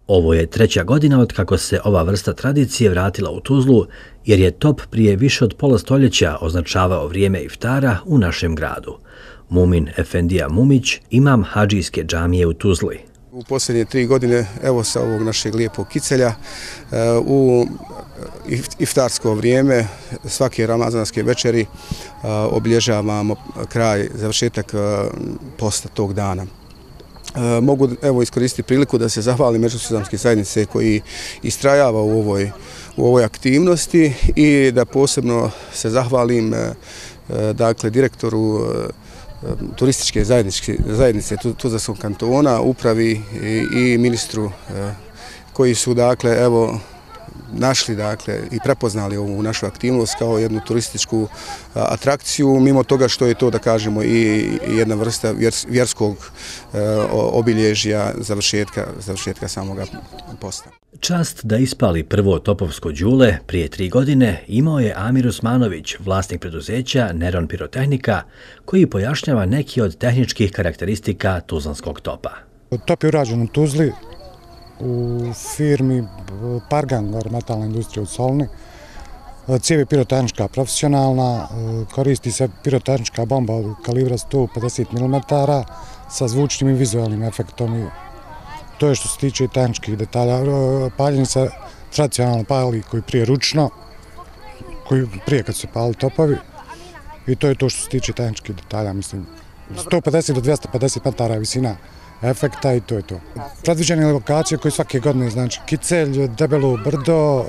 Ovo je treća godina od kako se ova vrsta tradicije vratila u Tuzlu, jer je top prije više od pola stoljeća označavao vrijeme iftara u našem gradu. Mumin Efendija Mumić, imam hadžijske džamije u Tuzli. U posljednje 3 godine, evo sa ovog našeg lijepog kicelja, u iftarsko vrijeme svake ramazanske večeri obilježavamo kraj, završetak posta tog dana. Mogu iskoristiti priliku da se zahvalim međuislamske zajednice koji istrajava u ovoj aktivnosti i da posebno se zahvalim direktoru turističke zajednice Tuzlanskog kantona, upravi i ministru koji su našli i prepoznali ovu našu aktivnost kao jednu turističku atrakciju, mimo toga što je to, da kažemo, i jedna vrsta vjerskog obilježja završetka samoga posta. Čast da ispali prvo topovsko đule prije 3 godine imao je Amir Osmanović, vlasnik preduzeća Neron Pirotehnika, koji pojašnjava neki od tehničkih karakteristika tuzlanskog topa. Top je urađen u Tuzli, u firmi Pargan, metalna industrija u Solni. Cijev je pirotehnička profesionalna, koristi se pirotehnička bomba od kalibra 150 mm sa zvučnim i vizualnim efektom. To je što se tiče tehničkih detalja. Paljenje se tradicionalno pali koji prije ručno, koji prije kad su se pali topovi. I to je to što se tiče tehničkih detalja, mislim. 150 do 250 metara je visina efekta i to je to. Predviđene lokacije koje svake godine, znači Kicelj, Debelo brdo,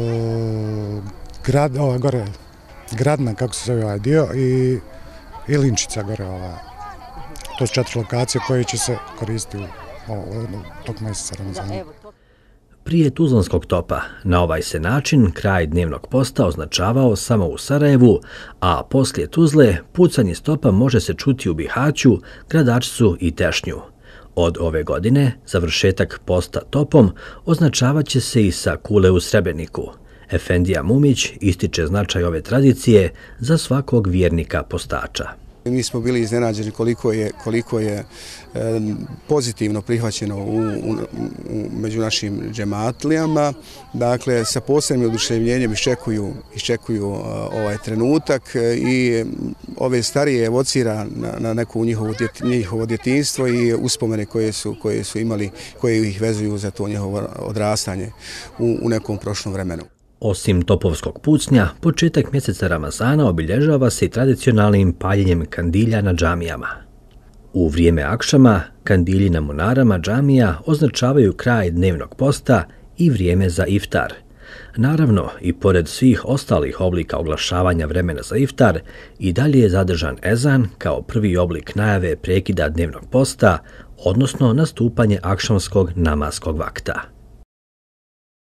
Gradna, kako se zove ovaj dio, i Linčica gore. To su 4 lokacije koje će se koristiti tog mjeseca Ramazana. Prije tuzlanskog topa na ovaj se način kraj dnevnog posta označavao samo u Sarajevu, a poslije Tuzle pucanje stopa može se čuti u Bihaću, Gradačcu i Tešnju. Od ove godine završetak posta topom označavat će se i sa kule u Srebreniku. Efendija Mumić ističe značaj ove tradicije za svakog vjernika postača. Mi smo bili iznenađeni koliko je pozitivno prihvaćeno među našim džematlijama. Dakle, sa posebnim oduševljenjem iščekuju ovaj trenutak i ove starije evocira na neko njihovo djetinjstvo i uspomene koje su imali, koje ih vezuju za to njihovo odrastanje u nekom prošlom vremenu. Osim topovskog pucnja, početak mjeseca Ramazana obilježava se i tradicionalnim paljenjem kandilja na džamijama. U vrijeme akšama, kandilji na munarama džamija označavaju kraj dnevnog posta i vrijeme za iftar. Naravno, i pored svih ostalih oblika oglašavanja vremena za iftar, i dalje je zadržan ezan kao prvi oblik najave prekida dnevnog posta, odnosno nastupanje akšamskog namaskog vakta.